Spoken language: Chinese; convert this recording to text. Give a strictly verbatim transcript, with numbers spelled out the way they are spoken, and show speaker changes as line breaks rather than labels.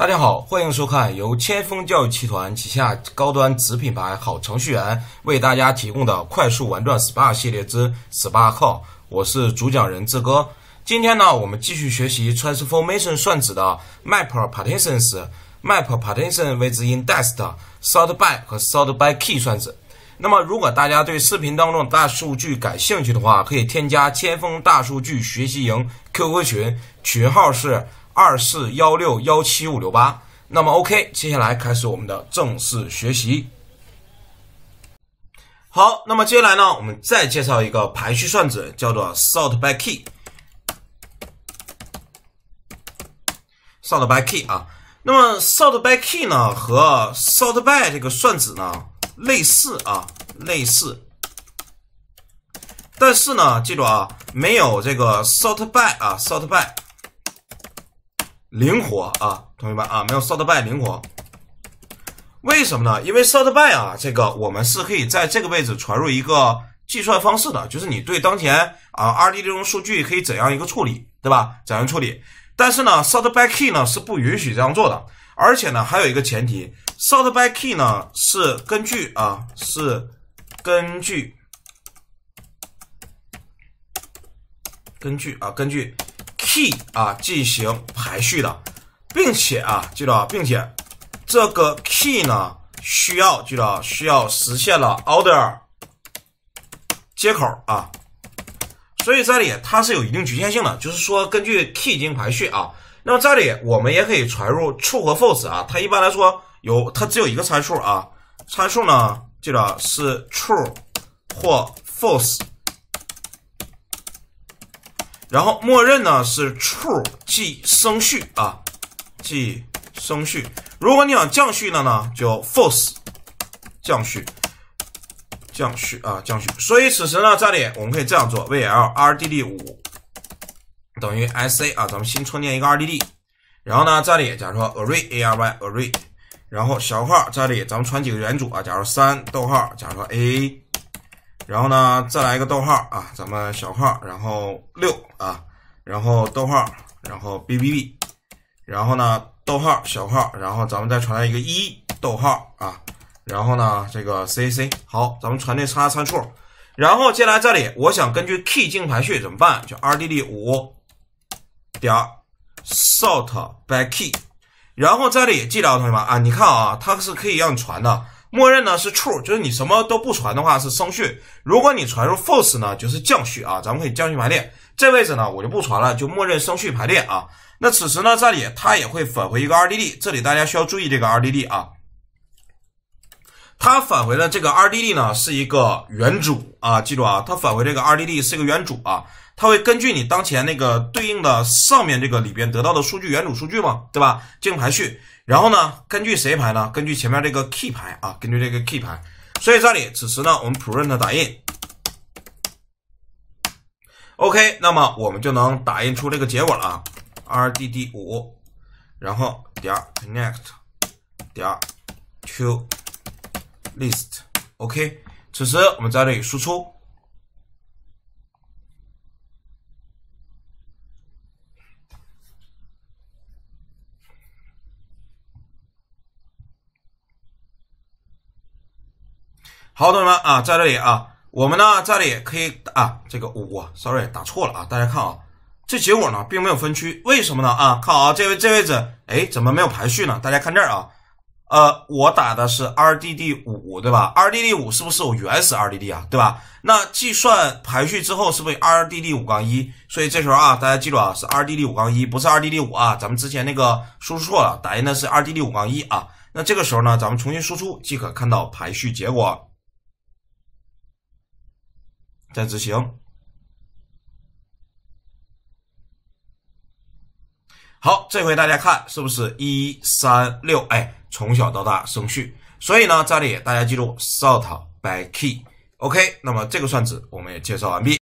大家好，欢迎收看由千锋教育集团旗下高端子品牌好程序员为大家提供的快速玩转 S P A 系列之 S P A Call， 我是主讲人志哥。今天呢，我们继续学习 Transformation 算子的 Map Partitions、Map Partition with Index、Sort by 和 Sort by Key 算子。那么，如果大家对视频当中的大数据感兴趣的话，可以添加千锋大数据学习营 Q Q 群，群号是二四一六一七五六八。那么 OK， 接下来开始我们的正式学习。好，那么接下来呢，我们再介绍一个排序算子，叫做 Sort by Key。Sort by Key 啊，那么 Sort by Key 呢和 Sort by 这个算子呢类似啊，类似，但是呢，记住啊，没有这个 Sort by 啊 ，Sort by 灵活啊，同学们啊，没有 Sort by 灵活。为什么呢？因为 Sort by 啊，这个我们是可以在这个位置传入一个计算方式的，就是你对当前啊 R D 这种数据可以怎样一个处理，对吧？怎样处理？但是呢 ，Sort by Key 呢是不允许这样做的，而且呢还有一个前提 ，Sort by Key 呢是根据啊是根据根据啊根据 Key 啊进行排序的，并且啊记住啊，并且这个 Key 呢需要记住啊需要实现了 order 接口啊。所以这里它是有一定局限性的，就是说根据 key 进行排序啊。那么这里我们也可以传入 true 和 false 啊，它一般来说有它只有一个参数啊，参数呢记着是 true 或 false， 然后默认呢是 true 即升序啊，即升序。如果你想降序的呢，就 false 降序。降序啊，降序。所以此时呢，这里我们可以这样做 ：V L R D D 五 等于 S A 啊，咱们新创建一个 R D D， 然后呢，这里假如说 array A R Y array， 然后小号这里咱们传几个元组啊，假如三逗号，假如说 A， 然后呢再来一个逗号啊，咱们小号，然后六啊，然后逗号，然后 B B B， 然后呢逗号小号，然后咱们再传来一个一逗号啊。然后呢，这个 C C 好，咱们传这仨参数，然后接下来这里我想根据 key 进行排序怎么办？就 R D D 五 点 sort by key， 然后这里记着同学们啊，你看啊，它是可以让你传的，默认呢是 true， 就是你什么都不传的话是升序，如果你传入 false 呢就是降序啊，咱们可以降序排列。这位置呢我就不传了，就默认升序排列啊。那此时呢这里它也会返回一个 R D D， 这里大家需要注意这个 R D D 啊。它返回的这个 R D D 呢是一个元组啊，记住啊，它返回这个 R D D 是一个元组啊，它会根据你当前那个对应的上面这个里边得到的数据元组数据嘛，对吧？进行排序，然后呢，根据谁排呢？根据前面这个 key 排啊，根据这个 key 排。所以这里此时呢，我们 print 打印 ，OK， 那么我们就能打印出这个结果了啊 ，R D D 五， 然后点 connect 点 to list OK， 此时我们在这里输出，好，同学们啊，在这里啊，我们呢这里可以啊，这个五、哦、，sorry 打错了啊，大家看啊，这结果呢并没有分区，为什么呢？啊，看啊，这位这位置，哎，怎么没有排序呢？大家看这儿啊。呃，我打的是 R D D 五， 对吧 ？R D D 五 是不是我原始 R D D 啊？对吧？那计算排序之后是不是 R D D 五 一？ 所以这时候啊，大家记住啊，是 R D D 五 一， 不是 R D D 五 啊。咱们之前那个输出错了，打印的是 R D D 五 一啊。那这个时候呢，咱们重新输出即可看到排序结果。再执行。好，这回大家看是不是一三六？哎。从小到大升序，所以呢，这里大家记住 sort by key，OK， 那么这个算子我们也介绍完毕。